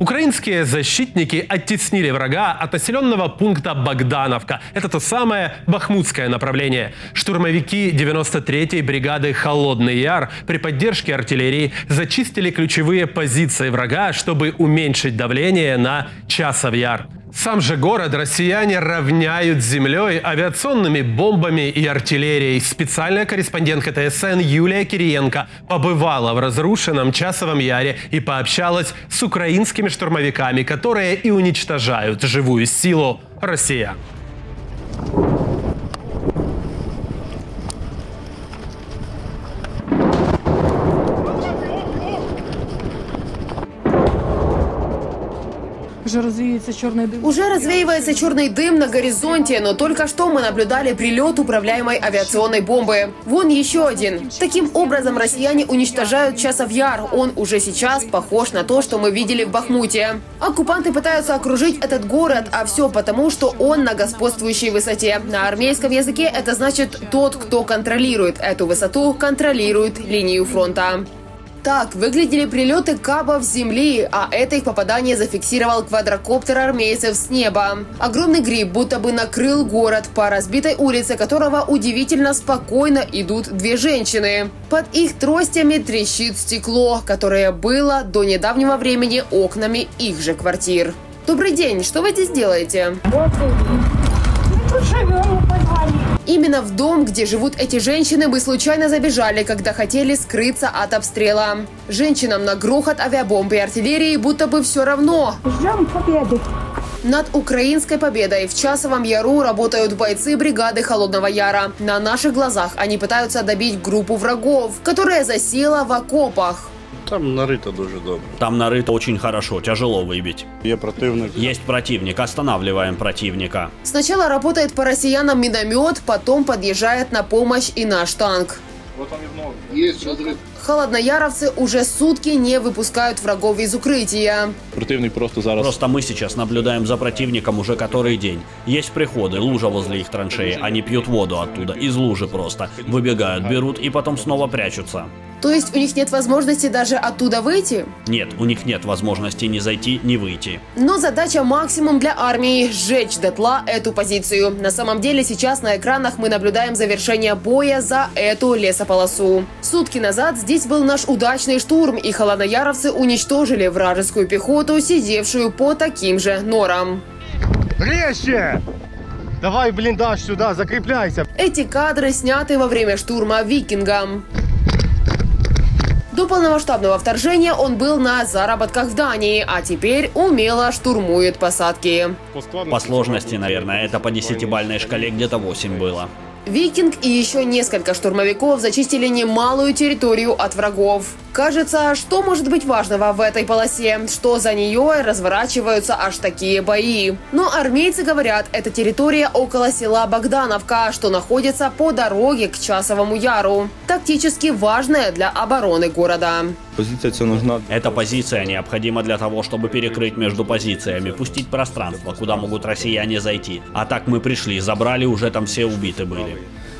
Украинские защитники оттеснили врага от населенного пункта Богдановка. Это то самое бахмутское направление. Штурмовики 93-й бригады «Холодный Яр» при поддержке артиллерии зачистили ключевые позиции врага, чтобы уменьшить давление на Часов Яр. Сам же город россияне равняют с землей авиационными бомбами и артиллерией. Специальная корреспондентка ТСН Юлия Кириенко побывала в разрушенном Часовом Яре и пообщалась с украинскими штурмовиками, которые и уничтожают живую силу россиян. Уже развеивается черный дым на горизонте, но только что мы наблюдали прилет управляемой авиационной бомбы. Вон еще один. Таким образом россияне уничтожают Часов Яр. Он уже сейчас похож на то, что мы видели в Бахмуте. Оккупанты пытаются окружить этот город, а все потому, что он на господствующей высоте. На армейском языке это значит «тот, кто контролирует эту высоту, контролирует линию фронта». Так выглядели прилеты кабов с земли, а это их попадание зафиксировал квадрокоптер армейцев с неба. Огромный гриб будто бы накрыл город, по разбитой улице которого удивительно спокойно идут две женщины. Под их тростями трещит стекло, которое было до недавнего времени окнами их же квартир. Добрый день, что вы здесь делаете? Именно в дом, где живут эти женщины, мы случайно забежали, когда хотели скрыться от обстрела. Женщинам на грохот авиабомб и артиллерии будто бы все равно. Ждем победы. Над украинской победой в Часовом Яру работают бойцы бригады Холодного Яра. На наших глазах они пытаются добить группу врагов, которая засела в окопах. Там нарыто дуже добре. Там нарыто очень хорошо, тяжело выбить. Есть противник, останавливаем противника. Сначала работает по россиянам миномет, потом подъезжает на помощь и наш танк. Вот он и вновь. Есть разрыв. Холоднояровцы уже сутки не выпускают врагов из укрытия. Противник просто мы сейчас наблюдаем за противником уже который день. Есть приходы, лужа возле их траншеи. Они пьют воду оттуда, из лужи просто. Выбегают, берут и потом снова прячутся. То есть у них нет возможности даже оттуда выйти? Нет, у них нет возможности ни зайти, ни выйти. Но задача максимум для армии – сжечь дотла эту позицию. На самом деле сейчас на экранах мы наблюдаем завершение боя за эту лесополосу. Сутки назад здесь был наш удачный штурм, и холоднояровцы уничтожили вражескую пехоту, сидевшую по таким же норам. Резче! Давай блиндаж сюда, закрепляйся! Эти кадры сняты во время штурма «Викингом». До полномасштабного вторжения он был на заработках в Дании, а теперь умело штурмует посадки. По сложности, наверное, это по 10-бальной шкале где-то 8 было. «Викинг» и еще несколько штурмовиков зачистили немалую территорию от врагов. Кажется, что может быть важного в этой полосе, что за нее разворачиваются аж такие бои. Но армейцы говорят, это территория около села Богдановка, что находится по дороге к Часовому Яру. Тактически важная для обороны города. Эта позиция необходима для того, чтобы перекрыть между позициями, пустить пространство, куда могут россияне зайти. А так мы пришли, забрали, уже там все убиты были.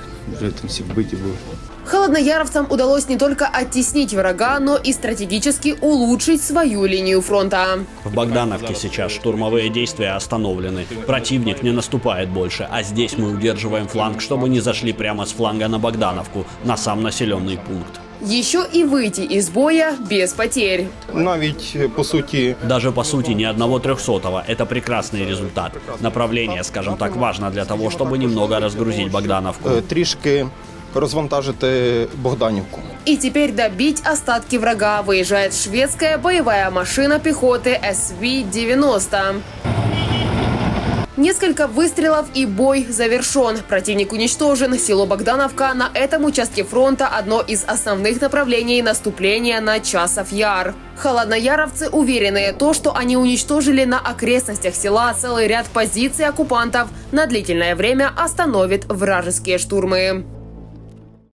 Холоднояровцам удалось не только оттеснить врага, но и стратегически улучшить свою линию фронта. В Богдановке сейчас штурмовые действия остановлены. Противник не наступает больше, а здесь мы удерживаем фланг, чтобы не зашли прямо с фланга на Богдановку, на сам населенный пункт. Еще и выйти из боя без потерь. Даже по сути ни одного 300-го. Это прекрасный результат. Направление, скажем так, важно для того, чтобы немного разгрузить Богдановку. Розвантажити Богданівку. И теперь добить остатки врага выезжает шведская боевая машина пехоты СВ-90. Несколько выстрелов и бой завершен. Противник уничтожен. Село Богдановка на этом участке фронта одно из основных направлений наступления на Часов Яр. Холоднояровцы уверены, что они уничтожили на окрестностях села целый ряд позиций оккупантов, на длительное время остановит вражеские штурмы.